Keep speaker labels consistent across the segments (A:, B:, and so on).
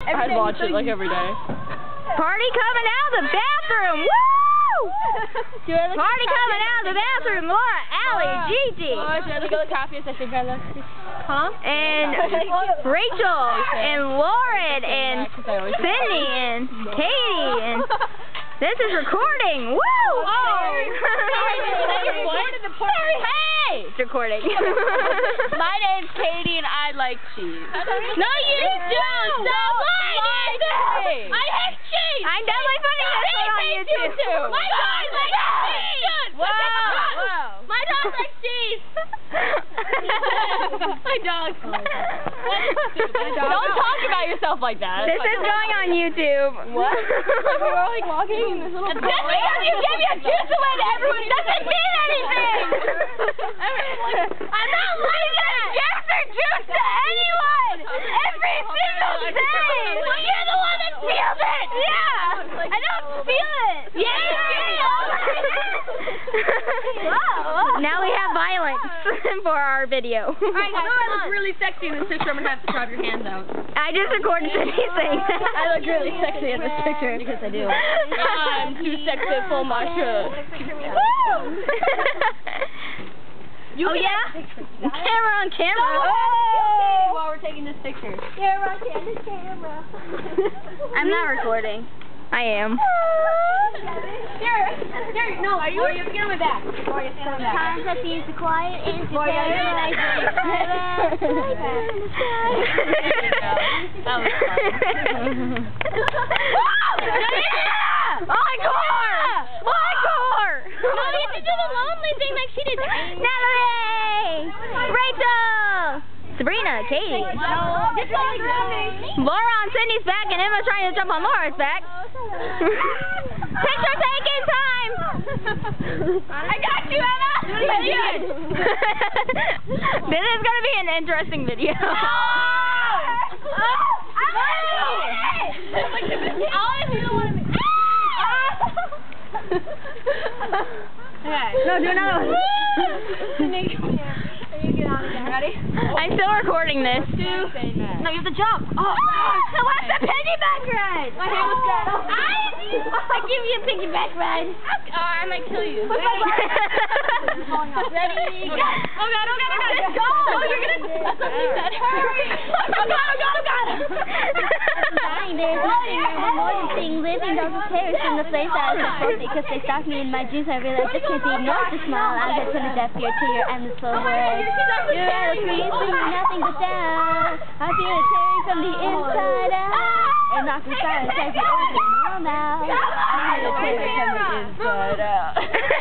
A: I'd watch it like every day.
B: Party coming out of the bathroom! Woo! Party coming out of the bathroom! Laura, Allie, Gigi.
A: Should I look at the coffee section, Carla? Huh?
B: And Rachel, and Lauren, and Cindy, and Katie, and this is recording! Woo!
A: Oh!
B: Hey! It's recording.
A: My name's Katie and I like cheese.
B: No, you don't! Stop lying!
A: I hate cheese!
B: I'm definitely putting this one on YouTube.
A: My dog likes cheese!
B: Whoa!
A: My dog likes cheese! My dog. Don't talk about yourself like that.
B: This is going on YouTube.
A: What? We're all like walking in this little. Just because you give your juice away to everyone doesn't mean anything. I'm not letting them give their juice to anyone. Every single day. Well, you're the one that steals it. Yeah. I don't steal it. Yeah, you steal it.
B: Now we have violence for our video.
A: Alright, I look really sexy in this picture. I'm gonna have to grab your hands out.
B: I just recorded anything.
A: I look really sexy in this picture. Because I do. I'm too sexy for my shirt.
B: Oh yeah? Camera on camera.
A: Oh! While we're taking this picture.
B: Camera on camera. I'm not recording. I am.
A: Here, no, are you have to get on my back.
C: Sometimes I feel so quiet and so
A: Boy,
C: very
A: that was fun.
B: Encore!
C: No, you have to do the lonely thing like she did.
B: Natalie! Rachel! Sabrina, Katie. Laura on Cindy's back and Emma's trying to jump on Laura's back. Picture taking time!
A: I got you, Emma!
B: This is going to be an interesting video. No, do another one.
A: Ready?
B: I'm still recording this.
A: No, you have to jump. Oh,
C: So what's the piggyback ride?
A: my hand was good.
C: I give you a piggyback ride.
A: I might kill you.
C: Ready?
A: Oh God, oh God, oh God. Let's go. Oh, you're gonna. That's what she said. Hurry. Oh God, oh God, oh God.
C: There's nothing more than seeing living downstairs from the place that I was supposed to because they stopped me in my juice. I realized I can't ignore the smile. I had put a deaf ear to your endless slow words. You're out of me, nothing but down. I feel it tearing from the inside out. And knock me silent as you open your mouth. I feel it tearing from the inside out.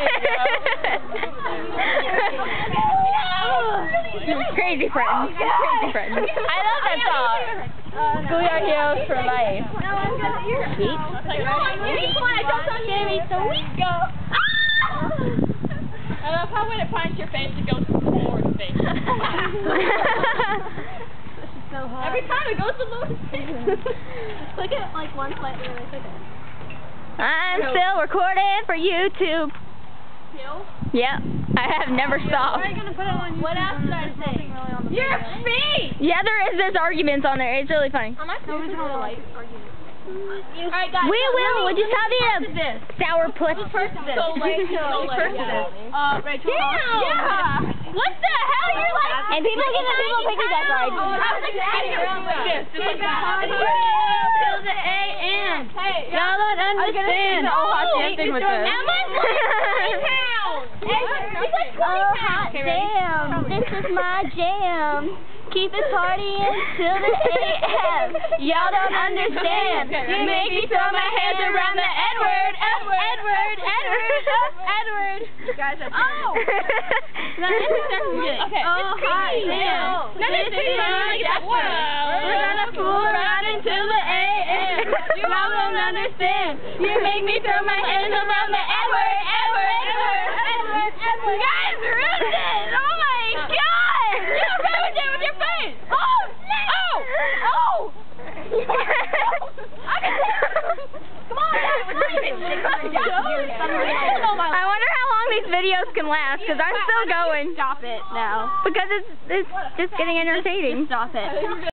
B: Crazy friends. Crazy friends.
A: I love that song. Schoolyard Heroes for life.
B: Sweet.
A: I don't sound Jamie, so we go. I love how when it finds your face, it goes towards face.
C: So hard.
A: Every time it goes to Louis' face. Click it like one slightly and then click it.
B: I'm still recording for YouTube. Yep. I have never stopped.
A: What else did I say? Your feet!
B: Yeah, there's arguments on there. It's really funny.
A: Am I supposed to like argument? Alright, guys.
B: We will. Would you tell me
A: this?
B: sour puss?
A: First this. Rachel.
B: Yeah.
A: What the hell? You're like.
B: And people get the people piggyback rides.
A: I was like around like this. Just like that. Till the A.M. Hey.
B: Y'all don't understand.
A: Oh, hot dancing with this. Emma's like 20 pounds.
B: Oh, hot damn. This is my jam. Keep it partying till the a.m. Y'all don't understand. You make me throw my hands around the Edward.
A: Guys, that's
B: Okay.
A: Oh, hi. Damn. We're gonna fool around until the a.m. Y'all don't understand. You make me throw my hands around the Edward. Guys, ruined it. Oh my God. You ruined it with your face. Oh, snap. Oh. Come on.
B: I wonder how long these videos can last, because I'm still going.
A: Stop it now.
B: Because it's just getting entertaining.
A: Stop it.